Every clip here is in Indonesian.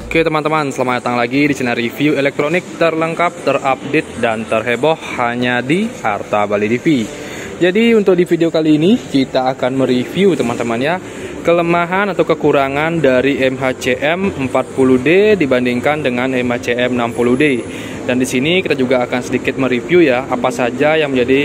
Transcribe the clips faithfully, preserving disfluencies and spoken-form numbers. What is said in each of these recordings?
Oke teman-teman, selamat datang lagi di channel review elektronik terlengkap, terupdate, dan terheboh hanya di Harta Bali T V. Jadi untuk di video kali ini kita akan mereview teman-teman ya, kelemahan atau kekurangan dari M H C M empat puluh D dibandingkan dengan M H C M enam puluh D. Dan di sini kita juga akan sedikit mereview ya, apa saja yang menjadi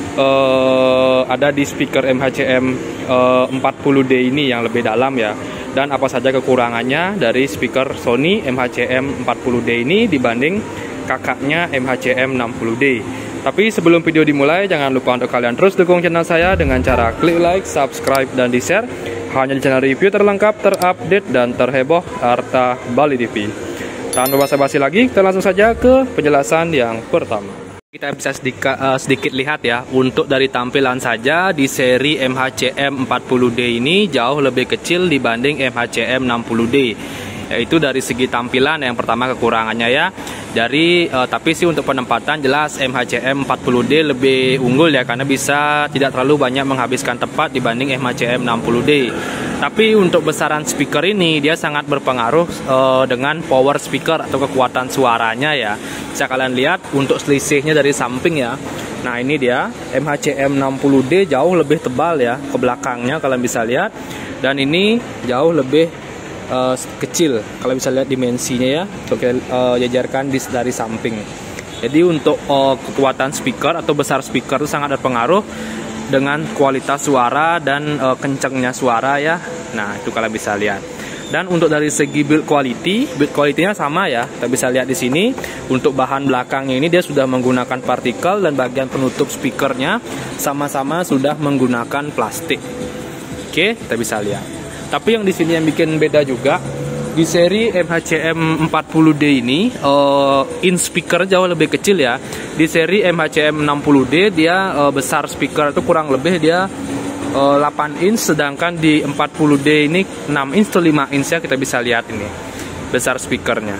uh, ada di speaker M H C M uh, empat puluh D ini yang lebih dalam ya. Dan apa saja kekurangannya dari speaker Sony M H C M empat puluh D ini dibanding kakaknya M H C M enam puluh D. Tapi sebelum video dimulai, jangan lupa untuk kalian terus dukung channel saya dengan cara klik like, subscribe, dan di-share hanya di channel review terlengkap, terupdate, dan terheboh Harta Bali T V. Tanpa basa-basi lagi, kita langsung saja ke penjelasan yang pertama. Kita bisa sedikit, uh, sedikit lihat ya, untuk dari tampilan saja di seri M H C M empat puluh D ini jauh lebih kecil dibanding M H C M enam puluh D. Yaitu dari segi tampilan yang pertama kekurangannya ya. Dari uh, tapi sih untuk penempatan jelas M H C M empat puluh D lebih unggul ya, karena bisa tidak terlalu banyak menghabiskan tempat dibanding M H C M enam puluh D. Tapi untuk besaran speaker ini dia sangat berpengaruh uh, dengan power speaker atau kekuatan suaranya ya. Bisa kalian lihat untuk selisihnya dari samping ya. Nah ini dia M H C M enam puluh D jauh lebih tebal ya ke belakangnya, kalian bisa lihat. Dan ini jauh lebih uh, kecil, kalian bisa lihat dimensinya ya. Oke, uh, jajarkan di, dari samping. Jadi untuk uh, kekuatan speaker atau besar speaker itu sangat berpengaruh dengan kualitas suara dan uh, kencangnya suara ya. Nah itu kalian bisa lihat. Dan untuk dari segi build quality, build quality-nya sama ya. Kita bisa lihat di sini untuk bahan belakangnya ini dia sudah menggunakan partikel, dan bagian penutup speakernya sama-sama sudah menggunakan plastik. Oke, kita bisa lihat. Tapi yang di sini yang bikin beda juga, di seri M H C M empat puluh D ini uh, in speaker jauh lebih kecil ya. Di seri M H C M enam puluh D dia uh, besar speaker itu kurang lebih dia delapan inch, sedangkan di empat puluh D ini enam inch atau lima inch ya, kita bisa lihat ini besar speakernya.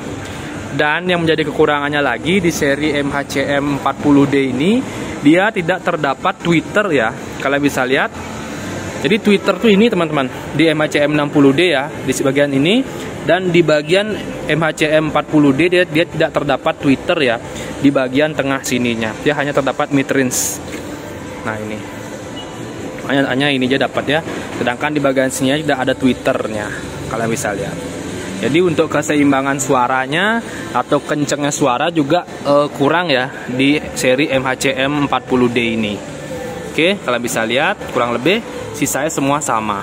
Dan yang menjadi kekurangannya lagi di seri M H C M empat puluh D ini dia tidak terdapat tweeter ya, kalian bisa lihat. Jadi tweeter tuh ini teman-teman di M H C M enam puluh D ya, di bagian ini, dan di bagian M H C M empat puluh D dia, dia tidak terdapat tweeter ya di bagian tengah sininya, dia hanya terdapat mid range. Nah ini hanya, hanya ini aja dapat ya, sedangkan di bagian sini tidak ada tweeternya, kalian bisa lihat. Jadi untuk keseimbangan suaranya atau kencangnya suara juga uh, kurang ya di seri M H C M empat puluh D ini. Oke, kalian bisa lihat kurang lebih sisanya semua sama.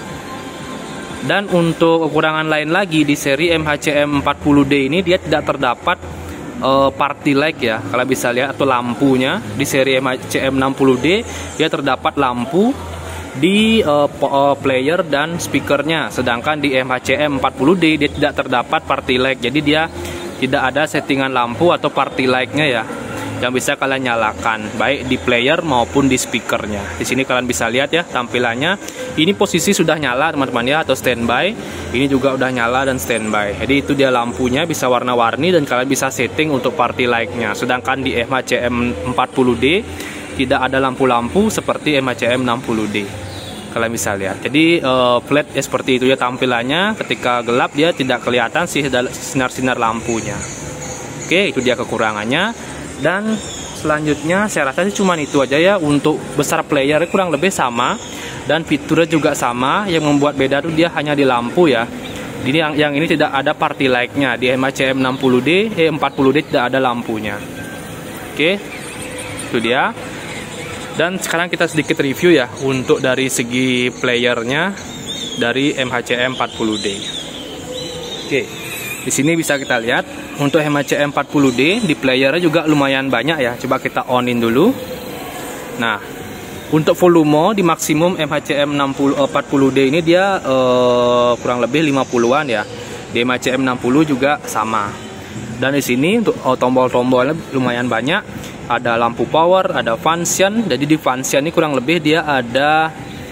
Dan untuk kekurangan lain lagi di seri M H C M empat puluh D ini dia tidak terdapat Uh, party light ya, kalian bisa lihat, atau lampunya. Di seri M H C M enam puluh D dia terdapat lampu di uh, uh, player dan speakernya, sedangkan di M H C M empat puluh D dia tidak terdapat party light. Jadi dia tidak ada settingan lampu atau party lightnya ya, yang bisa kalian nyalakan baik di player maupun di speakernya. Di sini kalian bisa lihat ya tampilannya. Ini posisi sudah nyala teman-teman ya, atau standby. Ini juga udah nyala dan standby. Jadi itu dia lampunya bisa warna-warni, dan kalian bisa setting untuk party light-nya. Sedangkan di M H C M empat puluh D tidak ada lampu-lampu seperti M H C M enam puluh D. Kalian bisa lihat. Jadi uh, flat ya, seperti itu ya tampilannya. Ketika gelap dia tidak kelihatan sih sinar-sinar lampunya. Oke, itu dia kekurangannya. Dan selanjutnya saya rasa sih cuman itu aja ya. Untuk besar player kurang lebih sama, dan fiturnya juga sama. Yang membuat beda tuh dia hanya di lampu ya. Ini yang, yang ini tidak ada party light-nya. Di M H C M enam puluh D, eh empat puluh D tidak ada lampunya. Oke, itu dia. Dan sekarang kita sedikit review ya untuk dari segi playernya dari M H C M empat puluh D. Oke, di sini bisa kita lihat untuk M H C M empat puluh D di playernya juga lumayan banyak ya. Coba kita onin dulu. Nah, untuk volume di maksimum M H C M empat puluh D ini dia uh, kurang lebih lima puluhan ya. Di M H C M enam puluh juga sama. Dan di sini untuk oh, tombol-tombolnya lumayan banyak. Ada lampu power, ada function. Jadi di function ini kurang lebih dia ada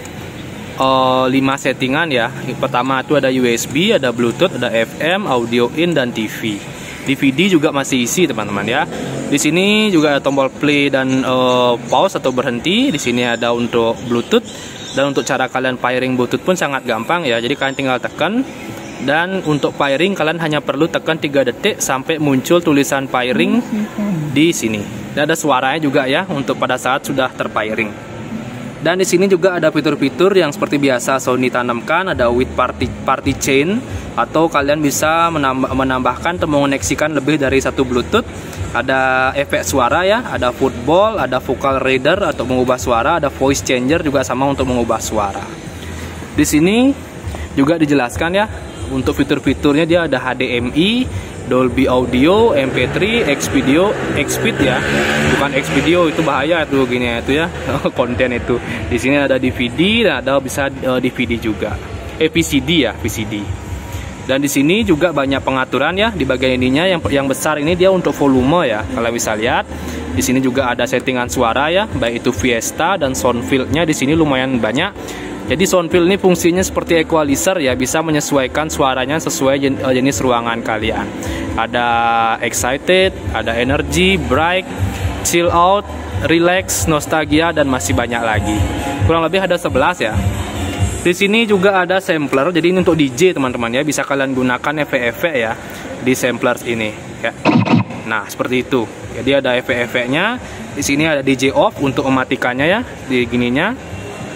uh, lima settingan ya. Yang pertama itu ada U S B, ada Bluetooth, ada F M, audio in, dan T V. D V D juga masih isi teman-teman ya. Di sini juga ada tombol play dan uh, pause atau berhenti. Di sini ada untuk Bluetooth, dan untuk cara kalian pairing Bluetooth pun sangat gampang ya. Jadi kalian tinggal tekan Dan untuk pairing kalian hanya perlu tekan tiga detik sampai muncul tulisan pairing di sini. Dan ada suaranya juga ya untuk pada saat sudah terpairing. Dan di sini juga ada fitur-fitur yang seperti biasa Sony tanamkan, ada with party party chain, atau kalian bisa menambah, menambahkan atau mengoneksikan lebih dari satu Bluetooth. Ada efek suara ya, ada football, ada vocal reader atau mengubah suara, ada voice changer juga sama untuk mengubah suara. Di sini juga dijelaskan ya. Untuk fitur-fiturnya dia ada H D M I, Dolby Audio, M P tiga, Xvideo, Xvid ya, bukan Xvideo itu bahaya itu gini ya, itu ya konten itu. Di sini ada D V D dan ada bisa uh, D V D juga, eh V C D ya, V C D. Dan di sini juga banyak pengaturan ya di bagian ininya. Yang yang besar ini dia untuk volume ya, kalian bisa lihat. Di sini juga ada settingan suara ya, baik itu Fiesta dan sound field-nya di sini lumayan banyak. Jadi sound field ini fungsinya seperti equalizer ya, bisa menyesuaikan suaranya sesuai jen, jenis ruangan kalian. Ada excited, ada energy, bright, chill out, relax, nostalgia dan masih banyak lagi. Kurang lebih ada sebelas ya. Di sini juga ada sampler, jadi ini untuk D J teman-teman ya, bisa kalian gunakan efek-efek ya di samplers ini ya. Nah, seperti itu. Jadi ada efek-efeknya. Di sini ada D J off untuk mematikannya ya, di gininya.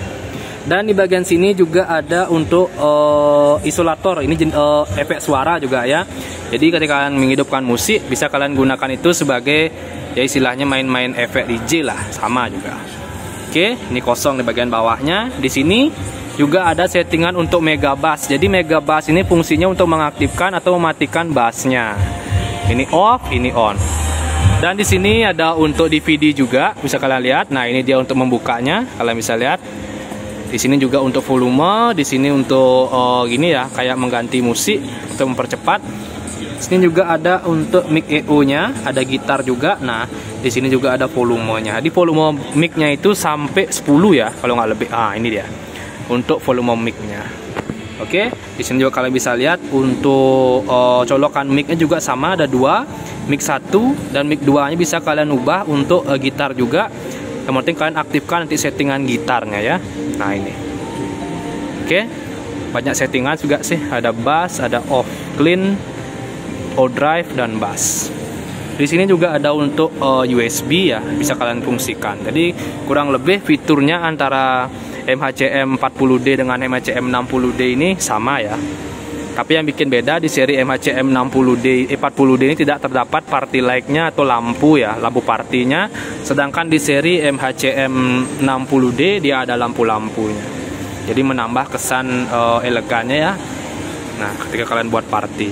Dan di bagian sini juga ada untuk uh, isolator, ini uh, efek suara juga ya. Jadi ketika kalian menghidupkan musik, bisa kalian gunakan itu sebagai ya istilahnya main-main efek D J lah, sama juga. Oke, ini kosong di bagian bawahnya. Di sini juga ada settingan untuk mega bass. Jadi mega bass ini fungsinya untuk mengaktifkan atau mematikan bassnya. Ini off, ini on. Dan di sini ada untuk D V D juga, bisa kalian lihat. Nah, ini dia untuk membukanya, kalian bisa lihat. Di sini juga untuk volume, di sini untuk uh, gini ya, kayak mengganti musik untuk mempercepat. Di sini juga ada untuk mic E O-nya, ada gitar juga. Nah, di sini juga ada volumenya. Di volume mic-nya itu sampai sepuluh ya, kalau nggak lebih. Ah, ini dia. Untuk volume mic-nya. Oke, di sini juga kalian bisa lihat untuk uh, colokan mic-nya juga sama, ada dua, mic satu dan mic dua-nya bisa kalian ubah untuk uh, gitar juga. Yang penting kalian aktifkan nanti settingan gitarnya ya. Nah, ini. Oke. Banyak settingan juga sih, ada bass, ada off, clean, overdrive dan bass. Di sini juga ada untuk uh, U S B ya, bisa kalian fungsikan. Jadi kurang lebih fiturnya antara M H C M empat puluh D dengan M H C M enam puluh D ini sama ya. Tapi yang bikin beda di seri M H C M enam puluh D, empat puluh D ini tidak terdapat party light-nya atau lampu ya, lampu partinya. Sedangkan di seri M H C M enam puluh D dia ada lampu-lampunya. Jadi menambah kesan uh, elegannya ya. Nah, ketika kalian buat party.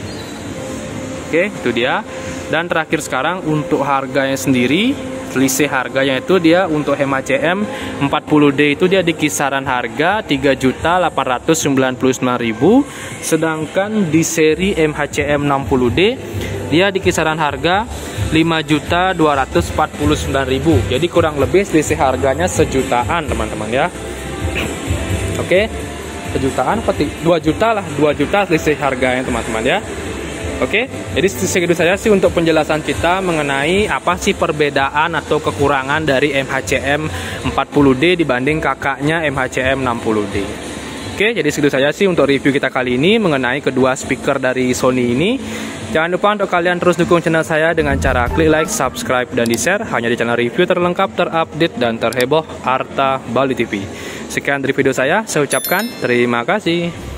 Oke, itu dia. Dan terakhir sekarang untuk harganya sendiri, selisih harganya itu dia untuk M H C M empat puluh D itu dia di kisaran harga tiga juta delapan ratus sembilan puluh sembilan ribu, sedangkan di seri M H C M enam puluh D dia di kisaran harga lima juta dua ratus empat puluh sembilan ribu. Jadi kurang lebih selisih harganya sejutaan teman-teman ya. Oke, sejutaan peti dua juta lah, dua juta selisih harganya teman-teman ya. Oke, jadi segitu saja sih untuk penjelasan kita mengenai apa sih perbedaan atau kekurangan dari M H C M empat puluh D dibanding kakaknya M H C M enam puluh D. Oke, jadi segitu saja sih untuk review kita kali ini mengenai kedua speaker dari Sony ini. Jangan lupa untuk kalian terus dukung channel saya dengan cara klik like, subscribe, dan di-share hanya di channel review terlengkap, terupdate, dan terheboh Arta Bali T V. Sekian dari video saya, saya ucapkan terima kasih.